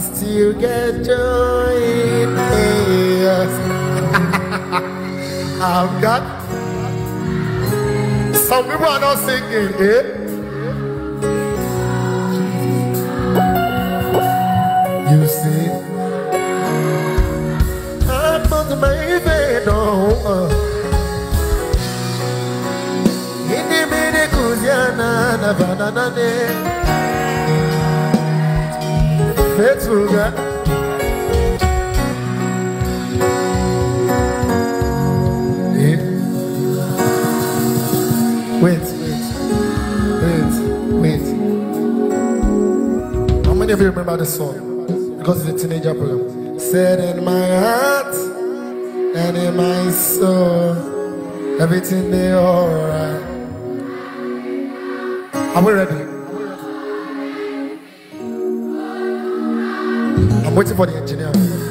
still get joy in chaos. I've got some people are not singing, eh? You see, I put my faith on. In the minute, Kuziana, Navana, faithful God. Wait. How many of you remember this song? Because it's a teenager program. Said in my heart and in my soul, everything they alright. Are we ready? I'm waiting for the engineer.